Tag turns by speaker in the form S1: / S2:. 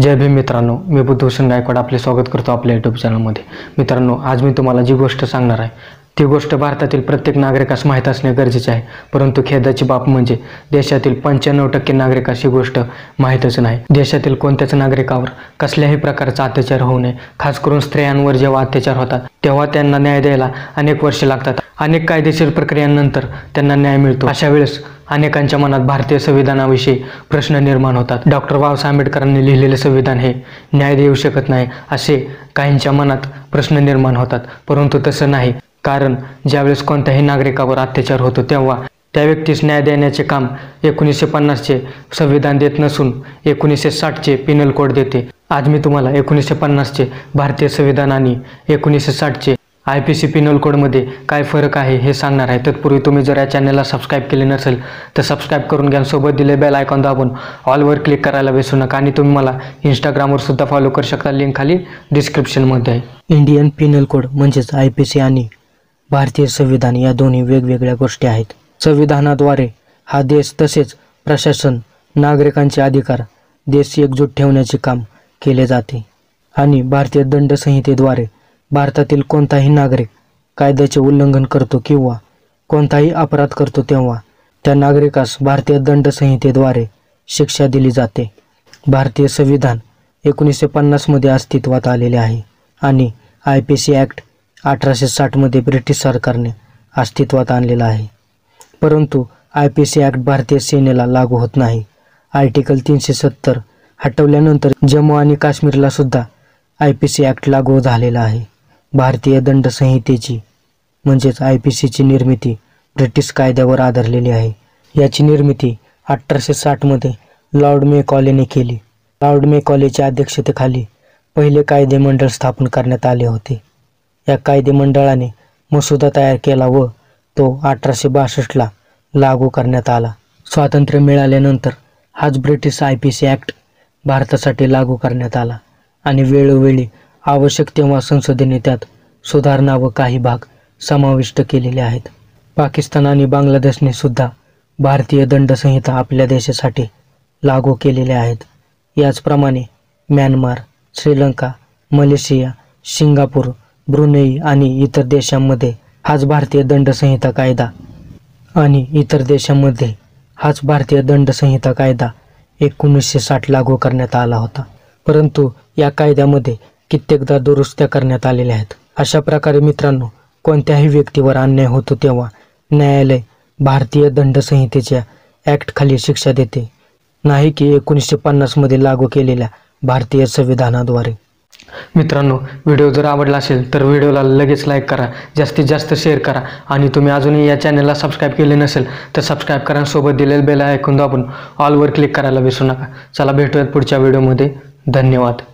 S1: जय भीम मित्रांनो, मी बुद्धभूषण गायकवाड आपले स्वागत करतो आपल्या यूट्यूब चॅनलमध्ये। मित्रांनो, आज मी तुम्हाला जी गोष्ट सांगणार आहे ती गोष्ट भारतातील प्रत्येक नागरिकास माहीत असणे गरजेचे आहे, परंतु खेदाची बाब म्हणजे देशातील 95% नागरिकास ही गोष्ट माहीतच नाही। देशातील कोणत्याच नागरिकावर कसल्याही प्रकारचा अत्याचार होऊ नये, खास करून स्त्रियांवर जेव्हा अत्याचार होतात तेव्हा त्यांना न्याय द्यायला अनेक वर्षे लागतात। अनेक कायदेशीर प्रक्रियांनंतर त्यांना न्याय मिळतो। अशा वेळेस अनेकांच्या मनात भारतीय संविधानाविषयी प्रश्न निर्माण होतात। डॉक्टर बाबासाहेब आंबेडकरांनी लिहिलेले संविधान हे न्याय देऊ शकत नाही असे काहींच्या मनात प्रश्न निर्माण होतात, परंतु तसं नाही। कारण ज्यावेळेस कोणत्याही नागरिकावर अत्याचार होतो तेव्हा त्या व्यक्तीस न्याय देण्याचे काम 1950चे संविधान देत नसून 1960चे पिनल कोड देते। आज मी तुम्हाला 1950चे भारतीय संविधान आणि 1960चे IPC पिनल कोडमध्ये काय फरक आहे हे सांगणार आहे। तत्पूर्वी तुम्ही जर या चॅनलला सबस्क्राईब केले नसेल तर सबस्क्राईब करून घ्या, सोबत दिले बेल आयकॉन दाबून ऑलवर क्लिक करायला विसरू नका। आणि तुम्ही मला इंस्टाग्रामवर सुद्धा फॉलो करू शकता, लिंक खाली डिस्क्रिप्शनमध्ये आहे।
S2: इंडियन पिनल कोड म्हणजेच IPC आणि भारतीय संविधान या दोन्ही वेगवेगळ्या गोष्टी आहेत। संविधानाद्वारे हा देश तसेच प्रशासन, नागरिकांचे अधिकार, देश एकजूट ठेवण्याचे काम केले जाते। आणि भारतीय दंड संहितेद्वारे भारतातील कोणताही नागरिक कायद्याचे उल्लंघन करतो किंवा कोणताही अपराध करतो तेव्हा त्या नागरिकास भारतीय दंड संहितेद्वारे शिक्षा दिली जाते। भारतीय संविधान 1950 मध्ये अस्तित्वात आलेले आहे आणि IPC ॲक्ट 1860 मध्ये ब्रिटिश सरकारने अस्तित्वात आणलेला आहे, परंतु IPC ॲक्ट भारतीय सेनेला लागू होत नाही। आर्टिकल 370 हटवल्यानंतर जम्मू आणि काश्मीरला सुद्धा IPC ॲक्ट लागू झालेला आहे। भारतीय दंड संहितेची म्हणजेच IPCची निर्मिती ब्रिटिश कायद्यावर आधारलेली आहे। याची निर्मिती 1860 मध्ये लॉर्ड मेकॉलेने केली। लॉर्ड मेकॉलेच्या अध्यक्षतेखाली पहिले कायदेमंडळ स्थापन करण्यात आले होते। या कायदेमंडळाने मसुदा तयार केला व तो 1862ला लागू करण्यात आला। स्वातंत्र्य मिळाल्यानंतर हाच ब्रिटिश IPC ॲक्ट भारतासाठी लागू करण्यात आला आणि वेळोवेळी आवश्यक तेव्हा संसदेने त्यात सुधारणा व काही भाग समाविष्ट केलेले आहेत। पाकिस्तान आणि बांगलादेशने सुद्धा भारतीय दंड संहिता आपल्या देशासाठी लागू केलेल्या आहेत। याचप्रमाणे Myanmar, Sri Lanka, Malaysia, Singapore, Brunei आणि इतर देशांमध्ये हाच भारतीय दंड संहिता कायदा 1960 लागू करण्यात आला होता, परंतु या कायद्यामध्ये कित्येकदा दुरुस्त्या करण्यात आलेल्या आहेत। अशा प्रकारे मित्रांनो, कोणत्याही व्यक्तीवर अन्याय होतो तेव्हा न्यायालय भारतीय दंड संहितेच्या ॲक्ट खाली शिक्षा देते, नाही की 1950 मध्ये लागू केलेल्या भारतीय संविधानाद्वारे।
S1: मित्रांनो, व्हिडिओ जर आवडला असेल तर व्हिडिओला लगेच लाईक करा, जास्तीत जास्त शेअर करा आणि तुम्ही अजूनही या चॅनलला सबस्क्राईब केले नसेल तर सबस्क्राईब करा, सोबत दिलेलं बेल आयकॉन दाबून ऑलवर क्लिक करायला विसरू नका। चला भेटूयात पुढच्या व्हिडिओमध्ये। धन्यवाद।